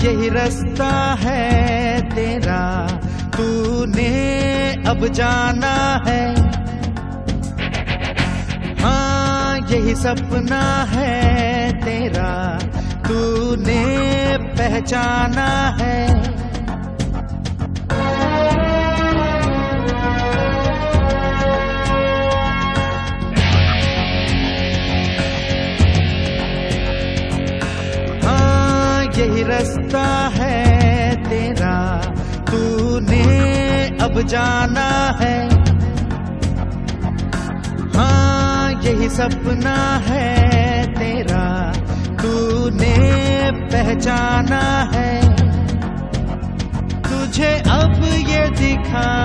यही रास्ता है तेरा, तूने अब जाना है। हाँ यही सपना है तेरा, तूने पहचाना है। यही रास्ता है तेरा, तूने अब जाना है। हाँ यही सपना है तेरा, तूने पहचाना है। तुझे अब ये दिखा